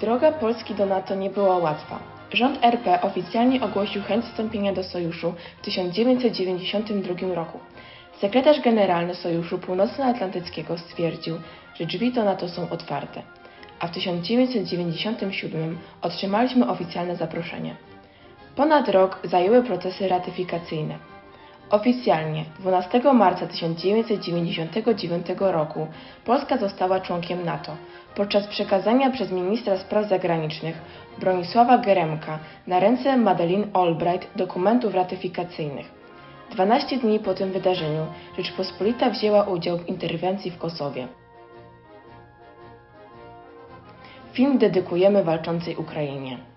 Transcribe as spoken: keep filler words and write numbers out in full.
Droga Polski do NATO nie była łatwa. Rząd R P oficjalnie ogłosił chęć wstąpienia do Sojuszu w tysiąc dziewięćset dziewięćdziesiątym drugim roku. Sekretarz generalny Sojuszu Północnoatlantyckiego stwierdził, że drzwi do NATO są otwarte, a w tysiąc dziewięćset dziewięćdziesiątym siódmym otrzymaliśmy oficjalne zaproszenie. Ponad rok zajęły procesy ratyfikacyjne. Oficjalnie dwunastego marca tysiąc dziewięćset dziewięćdziesiątego dziewiątego roku Polska została członkiem NATO podczas przekazania przez ministra spraw zagranicznych Bronisława Geremka na ręce Madeleine Albright dokumentów ratyfikacyjnych. dwanaście dni po tym wydarzeniu Rzeczpospolita wzięła udział w interwencji w Kosowie. Film dedykujemy walczącej Ukrainie.